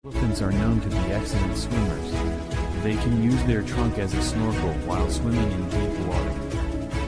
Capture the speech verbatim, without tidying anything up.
Elephants are known to be excellent swimmers. They can use their trunk as a snorkel while swimming in